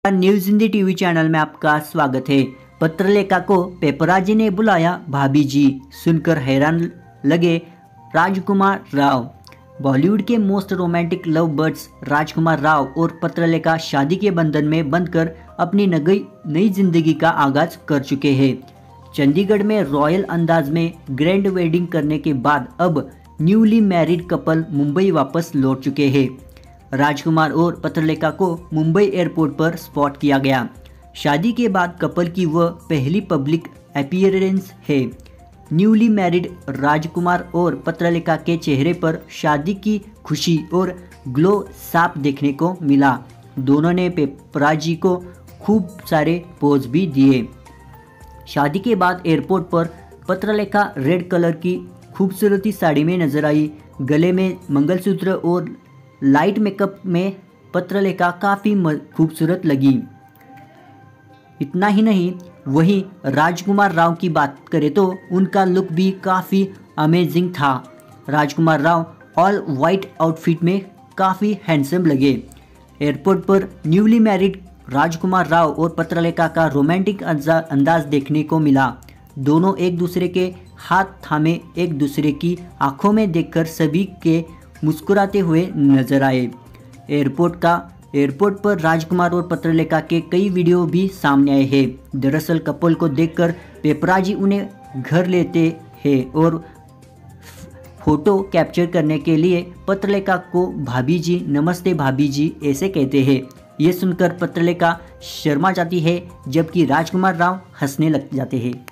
News Hindi TV channel में आपका स्वागत है। पत्रलेखा को पेपराजी ने बुलाया भाभी जी, सुनकर हैरान लगे राजकुमार राव। बॉलीवुड के most romantic love birds Rajkummar Rao और पत्रलेखा शादी के बंधन में बंधकर अपनी नई जिंदगी का आगाज कर चुके हैं। चंडीगढ़ में रॉयल अंदाज में ग्रैंड वेडिंग करने के बाद अब न्यूली मैरिड कपल मुंबई वापस लौट चुके हैं। राजकुमार और पत्रलेखा को मुंबई एयरपोर्ट पर स्पॉट किया गया। शादी के बाद कपल की वह पहली पब्लिक अपीयरेंस है। न्यूली मैरिड राजकुमार और पत्रलेखा के चेहरे पर शादी की खुशी और ग्लो साफ देखने को मिला। दोनों ने पेपराजी को खूब सारे पोज भी दिए। शादी के बाद एयरपोर्ट पर पत्रलेखा रेड कलर की खूबसूरती साड़ी में नजर आई। गले में मंगलसूत्र और लाइट मेकअप में पत्रलेखा काफ़ी खूबसूरत लगी। इतना ही नहीं, वहीं राजकुमार राव की बात करें तो उनका लुक भी काफ़ी अमेजिंग था। Rajkummar Rao all white outfit में काफ़ी हैंडसम लगे। एयरपोर्ट पर न्यूली मैरिड राजकुमार राव और पत्रलेखा का रोमांटिक अंदाज देखने को मिला। दोनों एक दूसरे के हाथ थामे एक दूसरे की आंखों में देखकर सभी के मुस्कुराते हुए नजर आए। एयरपोर्ट पर राजकुमार और पत्रलेखा के कई वीडियो भी सामने आए हैं। दरअसल कपल को देखकर पेपराजी उन्हें घर लेते हैं और फोटो कैप्चर करने के लिए पत्रलेखा को भाभी जी, नमस्ते भाभी जी ऐसे कहते हैं। ये सुनकर पत्रलेखा शर्मा जाती है, जबकि राजकुमार राव हंसने लग जाते हैं।